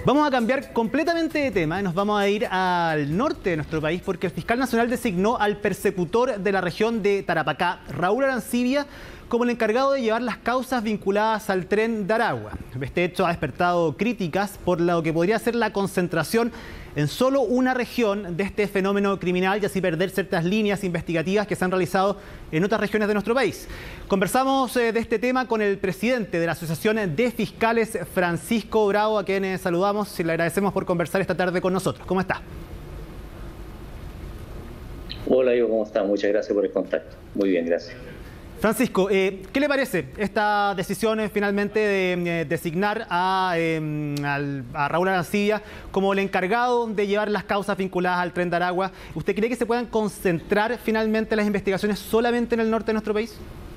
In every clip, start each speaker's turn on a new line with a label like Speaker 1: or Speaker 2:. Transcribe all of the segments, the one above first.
Speaker 1: Vamos a cambiar completamente de tema y nos vamos a ir al norte de nuestro país porque el fiscal nacional designó al persecutor de la región de Tarapacá, Raúl Arancibia, como el encargado de llevar las causas vinculadas al tren de Aragua. Este hecho ha despertado críticas por lo que podría ser la concentración en solo una región de este fenómeno criminal y así perder ciertas líneas investigativas que se han realizado en otras regiones de nuestro país. Conversamos de este tema con el presidente de la Asociación de Fiscales, Francisco Bravo, a quien saludamos y le agradecemos por conversar esta tarde con nosotros. ¿Cómo está?
Speaker 2: Hola, Ivo, ¿cómo está? Muchas gracias por el contacto. Muy bien, gracias.
Speaker 1: Francisco, ¿qué le parece esta decisión finalmente de designar a Raúl Arancibia como el encargado de llevar las causas vinculadas al tren de Aragua? ¿Usted cree que se puedan concentrar finalmente las investigaciones solamente en el norte de nuestro país?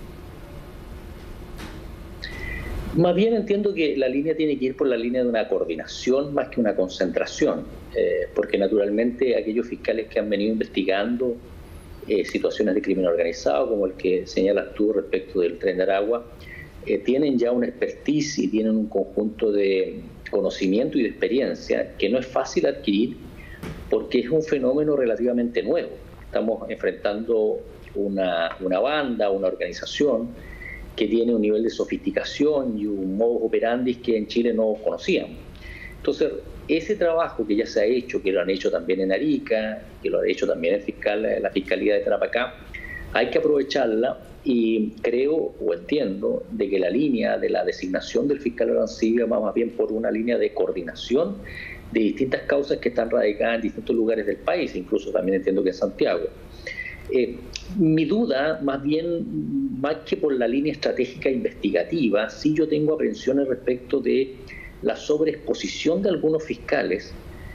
Speaker 2: Más bien entiendo que la línea tiene que ir por la línea de una coordinación más que una concentración, porque naturalmente aquellos fiscales que han venido investigando situaciones de crimen organizado, como el que señalas tú respecto del tren de Aragua, tienen ya una expertise y tienen un conjunto de conocimiento y de experiencia que no es fácil adquirir porque es un fenómeno relativamente nuevo. Estamos enfrentando una banda, una organización que tiene un nivel de sofisticación y un modus operandi que en Chile no conocíamos. Entonces, ese trabajo que ya se ha hecho, que lo han hecho también en Arica, que lo ha hecho también la Fiscalía de Tarapacá, hay que aprovecharla y creo o entiendo de que la línea de la designación del fiscal Arancibia va más bien por una línea de coordinación de distintas causas que están radicadas en distintos lugares del país, incluso también entiendo que en Santiago. Mi duda, más bien, más que por la línea estratégica investigativa, sí yo tengo aprensiones respecto de la sobreexposición de algunos fiscales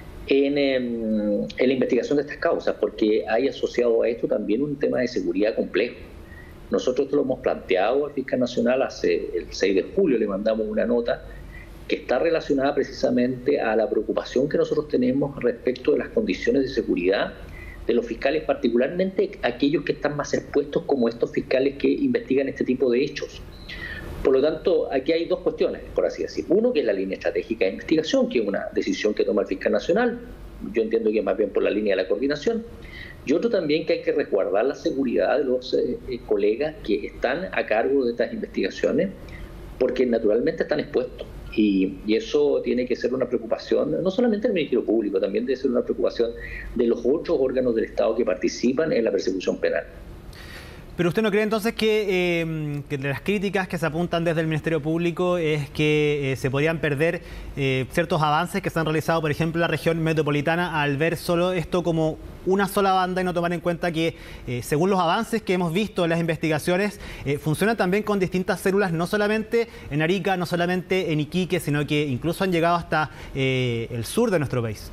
Speaker 2: en la investigación de estas causas, porque hay asociado a esto también un tema de seguridad complejo. Nosotros esto lo hemos planteado al fiscal nacional el 6 de julio, le mandamos una nota que está relacionada precisamente a la preocupación que nosotros tenemos respecto de las condiciones de seguridad de los fiscales, particularmente aquellos que están más expuestos como estos fiscales que investigan este tipo de hechos. Por lo tanto, aquí hay dos cuestiones, por así decir. Uno, que es la línea estratégica de investigación, que es una decisión que toma el fiscal nacional. Yo entiendo que es más bien por la línea de la coordinación. Y otro también, que hay que resguardar la seguridad de los colegas que están a cargo de estas investigaciones, porque naturalmente están expuestos. Y eso tiene que ser una preocupación, no solamente del Ministerio Público, también debe ser una preocupación de los otros órganos del Estado que participan en la persecución penal.
Speaker 1: ¿Pero usted no cree entonces que de las críticas que se apuntan desde el Ministerio Público es que se podrían perder ciertos avances que se han realizado, por ejemplo, en la región metropolitana, al ver solo esto como una sola banda y no tomar en cuenta que, según los avances que hemos visto en las investigaciones, funcionan también con distintas células, no solamente en Arica, no solamente en Iquique, sino que incluso han llegado hasta el sur de nuestro país?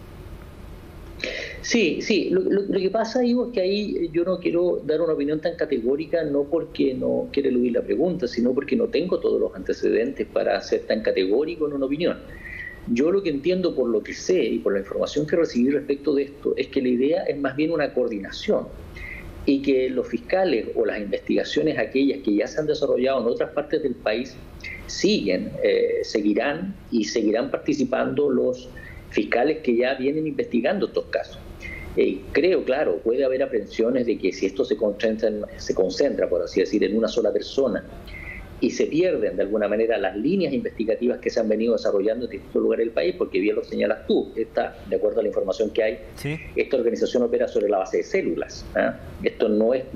Speaker 2: Sí, lo que pasa, Ivo, es que ahí yo no quiero dar una opinión tan categórica, no porque no quiera eludir la pregunta, sino porque no tengo todos los antecedentes para ser tan categórico en una opinión. Yo lo que entiendo por lo que sé y por la información que recibí respecto de esto es que la idea es más bien una coordinación y que los fiscales o las investigaciones aquellas que ya se han desarrollado en otras partes del país seguirán participando los fiscales que ya vienen investigando estos casos. Creo, claro, puede haber aprensiones de que si esto se concentra, por así decir, en una sola persona y se pierden de alguna manera las líneas investigativas que se han venido desarrollando en distintos lugares del país, porque bien lo señalas tú, de acuerdo a la información que hay, ¿sí? Esta organización opera sobre la base de células. Esto no es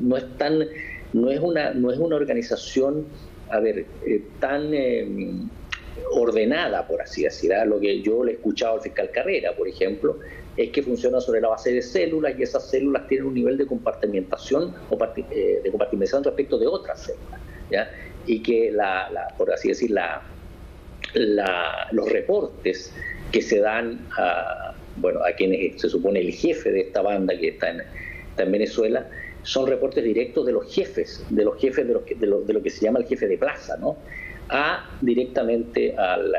Speaker 2: una organización, tan ordenada, por así decir. Lo que yo le he escuchado al fiscal Carrera, por ejemplo, es que funciona sobre la base de células y esas células tienen un nivel de compartimentación respecto de otras células, ¿ya? Y que por así decir, los reportes que se dan a quienes se supone el jefe de esta banda que está en Venezuela, son reportes directos de los jefes de lo que se llama el jefe de plaza, ¿no? Directamente al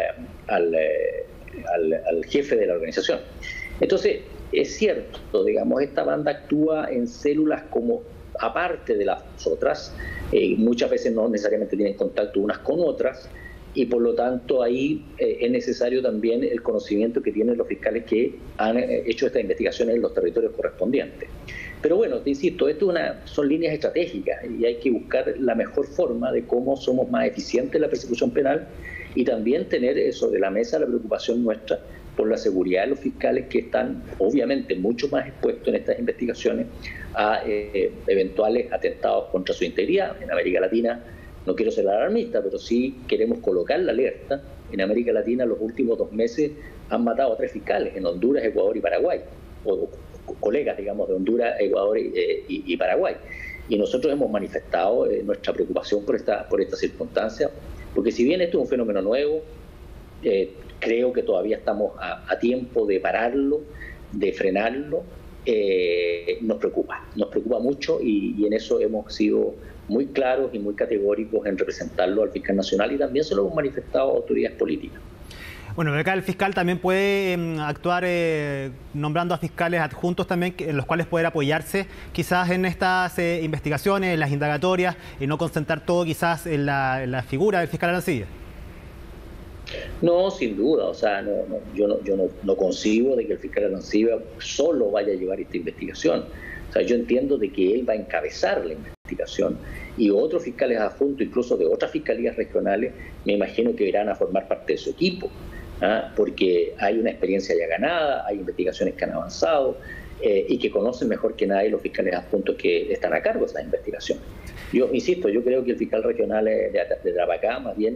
Speaker 2: jefe de la organización. Entonces, es cierto, digamos, esta banda actúa en células como aparte de las otras, muchas veces no necesariamente tienen contacto unas con otras, y por lo tanto ahí es necesario también el conocimiento que tienen los fiscales que han hecho estas investigaciones en los territorios correspondientes. Pero bueno, te insisto, son líneas estratégicas y hay que buscar la mejor forma de cómo somos más eficientes en la persecución penal y también tener sobre la mesa la preocupación nuestra por la seguridad de los fiscales que están obviamente mucho más expuestos en estas investigaciones a eventuales atentados contra su integridad. En América Latina, no quiero ser alarmista, pero sí queremos colocar la alerta. En América Latina los últimos 2 meses han matado a 3 fiscales en Honduras, Ecuador y Paraguay, o colegas, digamos, de Honduras, Ecuador y Paraguay. Y nosotros hemos manifestado nuestra preocupación por esta circunstancia, porque si bien esto es un fenómeno nuevo, creo que todavía estamos a tiempo de pararlo, de frenarlo. Nos preocupa mucho y en eso hemos sido muy claros y muy categóricos en representarlo al fiscal nacional y también se lo hemos manifestado a autoridades políticas.
Speaker 1: Bueno, acá el fiscal también puede actuar nombrando a fiscales adjuntos también, en los cuales poder apoyarse quizás en estas investigaciones, en las indagatorias, y no concentrar todo quizás en la figura del fiscal Arancibia.
Speaker 2: No, sin duda, o sea, yo no concibo de que el fiscal Arancibia solo vaya a llevar esta investigación. O sea, yo entiendo de que él va a encabezar la investigación y otros fiscales adjuntos, incluso de otras fiscalías regionales, me imagino que irán a formar parte de su equipo, porque hay una experiencia ya ganada, hay investigaciones que han avanzado y que conocen mejor que nadie los fiscales adjuntos que están a cargo de esas investigaciones. Yo insisto, yo creo que el fiscal regional de Tarapacá, más bien,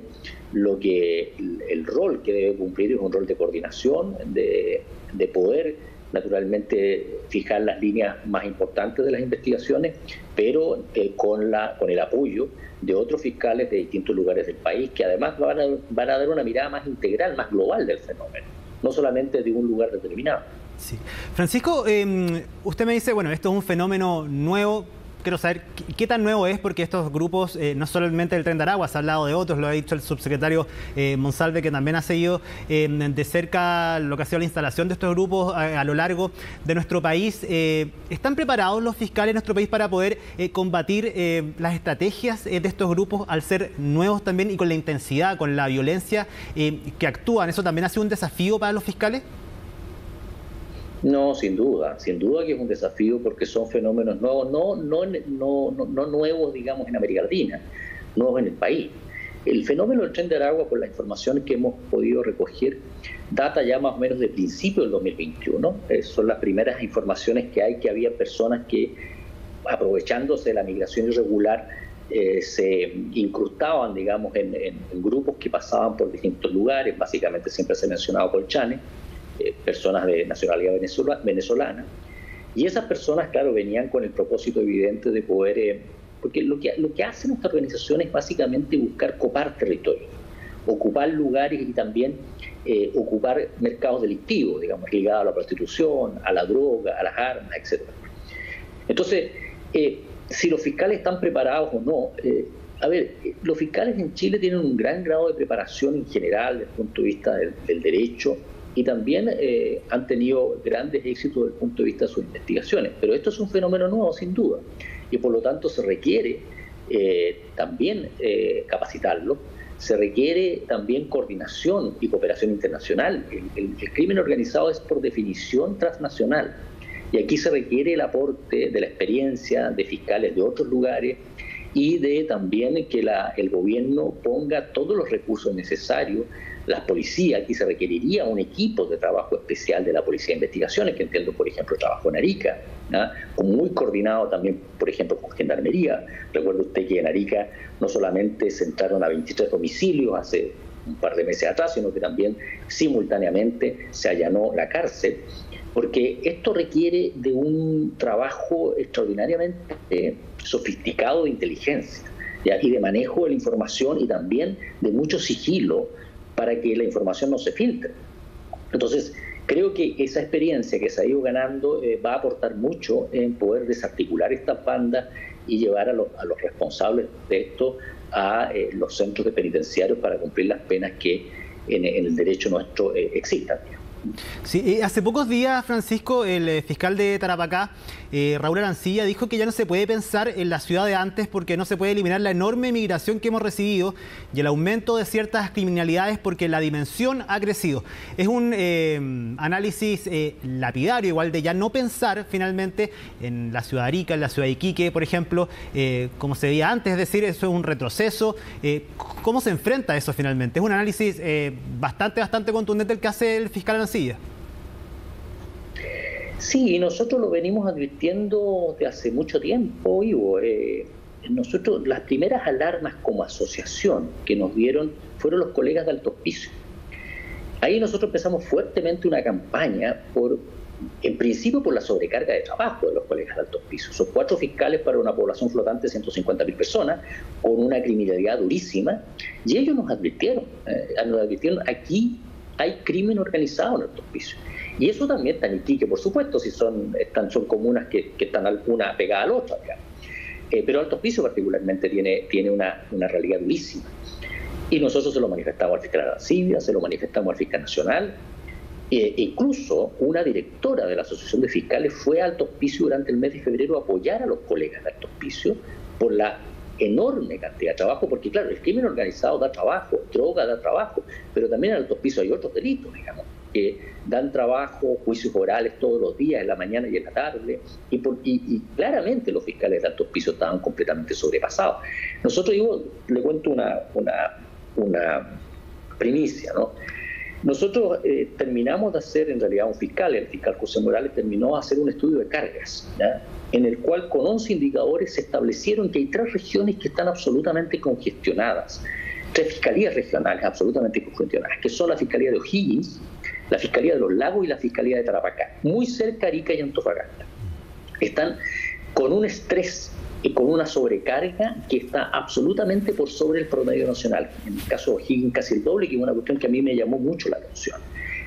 Speaker 2: el rol que debe cumplir es un rol de coordinación, de poder naturalmente fijar las líneas más importantes de las investigaciones, pero con el apoyo de otros fiscales de distintos lugares del país que además van a dar una mirada más integral, más global del fenómeno, no solamente de un lugar determinado.
Speaker 1: Sí. Francisco, usted me dice, bueno, esto es un fenómeno nuevo. Quiero saber qué tan nuevo es, porque estos grupos, no solamente del Tren de Aragua, se ha hablado de otros, lo ha dicho el subsecretario Monsalve, que también ha seguido de cerca lo que ha sido la instalación de estos grupos a lo largo de nuestro país. ¿Están preparados los fiscales de nuestro país para poder combatir las estrategias de estos grupos al ser nuevos también y con la intensidad, con la violencia que actúan? ¿Eso también ha sido un desafío para los fiscales?
Speaker 2: No, sin duda que es un desafío porque son fenómenos nuevos, no nuevos, digamos, en América Latina, nuevos en el país. El fenómeno del Tren de Aragua, por las informaciones que hemos podido recoger, data ya más o menos de principio del 2021. Son las primeras informaciones que hay, que había personas que, aprovechándose de la migración irregular, se incrustaban, digamos, en grupos que pasaban por distintos lugares. Básicamente siempre se ha mencionado Colchane, personas de nacionalidad venezolana, y esas personas, claro, venían con el propósito evidente de poder, porque lo que hacen estas organizaciones es básicamente buscar copar territorios, ocupar lugares y también ocupar mercados delictivos, digamos, ligados a la prostitución, a la droga, a las armas, etc. Entonces, si los fiscales están preparados o no, los fiscales en Chile tienen un gran grado de preparación en general desde el punto de vista del derecho, y también han tenido grandes éxitos desde el punto de vista de sus investigaciones. Pero esto es un fenómeno nuevo, sin duda, y por lo tanto se requiere también capacitarlo, se requiere también coordinación y cooperación internacional. El crimen organizado es por definición transnacional, y aquí se requiere el aporte de la experiencia de fiscales de otros lugares y de también que el gobierno ponga todos los recursos necesarios. Las policías, aquí se requeriría un equipo de trabajo especial de la Policía de Investigaciones, que entiendo, por ejemplo, trabajo en Arica, muy coordinado también, por ejemplo, con Gendarmería. Recuerda usted que en Arica no solamente se entraron a 23 domicilios hace un par de meses atrás, sino que también simultáneamente se allanó la cárcel, porque esto requiere de un trabajo extraordinariamente sofisticado de inteligencia, y de manejo de la información y también de mucho sigilo para que la información no se filtre. Entonces, creo que esa experiencia que se ha ido ganando va a aportar mucho en poder desarticular estas bandas y llevar a los responsables de esto a los centros de penitenciarios para cumplir las penas que en el derecho nuestro existan.
Speaker 1: Sí, hace pocos días, Francisco, el fiscal de Tarapacá, Raúl Arancibia, dijo que ya no se puede pensar en la ciudad de antes porque no se puede eliminar la enorme migración que hemos recibido y el aumento de ciertas criminalidades porque la dimensión ha crecido. Es un análisis lapidario, igual de ya no pensar finalmente en la ciudad de Arica, en la ciudad de Iquique, por ejemplo, como se veía antes, es decir, eso es un retroceso. ¿Cómo se enfrenta a eso finalmente? Es un análisis bastante contundente el que hace el fiscal Arancibia.
Speaker 2: Sí, y nosotros lo venimos advirtiendo de hace mucho tiempo, Ivo. Nosotros, las primeras alarmas como asociación que nos dieron fueron los colegas de Alto Hospicio. Ahí nosotros empezamos fuertemente una campaña en principio por la sobrecarga de trabajo de los colegas de Alto Hospicio. Son 4 fiscales para una población flotante de 150.000 personas, con una criminalidad durísima, y ellos nos advirtieron, aquí hay crimen organizado en Alto Hospicio. Y eso también está en Iquique, por supuesto, si son comunas que están una pegada a la otra, pero Alto Hospicio particularmente tiene una realidad durísima. Y nosotros se lo manifestamos al fiscal Arancibia, se lo manifestamos al fiscal nacional. Incluso una directora de la Asociación de Fiscales fue a Alto Hospicio durante el mes de febrero a apoyar a los colegas de Alto Hospicio por la enorme cantidad de trabajo, porque claro, el crimen organizado da trabajo, droga da trabajo, pero también en Alto Hospicio hay otros delitos, digamos, que dan trabajo, juicios orales todos los días, en la mañana y en la tarde, y claramente los fiscales de Alto Hospicio estaban completamente sobrepasados. Nosotros, le cuento una primicia, ¿no? Nosotros terminamos de hacer, en realidad, el fiscal José Morales terminó de hacer un estudio de cargas, ¿ya?, en el cual con 11 indicadores se establecieron que hay 3 regiones que están absolutamente congestionadas, 3 fiscalías regionales absolutamente congestionadas, que son la Fiscalía de O'Higgins, la Fiscalía de los Lagos y la Fiscalía de Tarapacá, muy cerca de Arica y Antofagasta. Están con un estrés y con una sobrecarga que está absolutamente por sobre el promedio nacional. En el caso de O'Higgins casi el doble, que es una cuestión que a mí me llamó mucho la atención.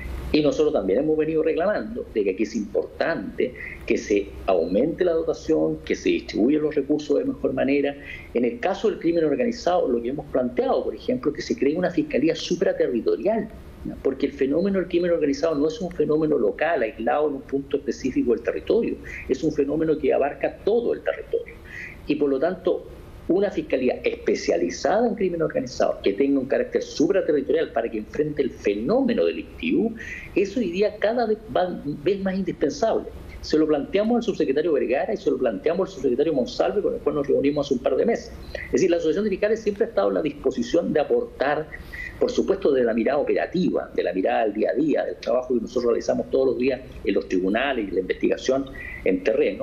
Speaker 2: Y nosotros también hemos venido reclamando de que aquí es importante que se aumente la dotación, que se distribuyan los recursos de mejor manera. En el caso del crimen organizado, lo que hemos planteado, por ejemplo, que se cree una fiscalía supraterritorial, ¿no?, porque el fenómeno del crimen organizado no es un fenómeno local, aislado en un punto específico del territorio, es un fenómeno que abarca todo el territorio. Y por lo tanto, una fiscalía especializada en crimen organizado que tenga un carácter supraterritorial para que enfrente el fenómeno delictivo, eso hoy día cada vez más indispensable. Se lo planteamos al subsecretario Vergara y se lo planteamos al subsecretario Monsalve, con el cual nos reunimos hace un par de meses. Es decir, la Asociación de Fiscales siempre ha estado en la disposición de aportar, por supuesto, de la mirada operativa, de la mirada del día a día, del trabajo que nosotros realizamos todos los días en los tribunales y la investigación en terreno.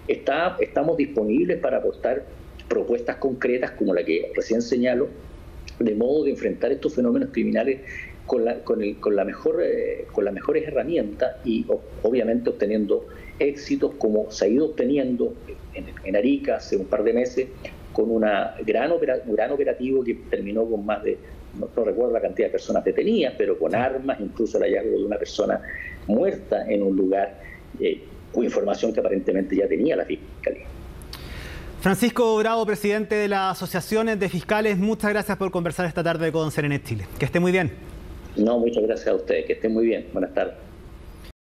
Speaker 2: Estamos disponibles para aportar propuestas concretas como la que recién señalo, de modo de enfrentar estos fenómenos criminales con las mejores herramientas y obviamente obteniendo éxitos como se ha ido obteniendo en Arica hace un par de meses, con un gran operativo que terminó con más de, no recuerdo la cantidad de personas detenidas, pero con armas, incluso el hallazgo de una persona muerta en un lugar, con información que aparentemente ya tenía la Fiscalía.
Speaker 1: Francisco Bravo, presidente de la Asociación de Fiscales, muchas gracias por conversar esta tarde con Serenet Chile. Que esté muy bien.
Speaker 2: No, muchas gracias a ustedes. Que estén muy bien. Buenas tardes.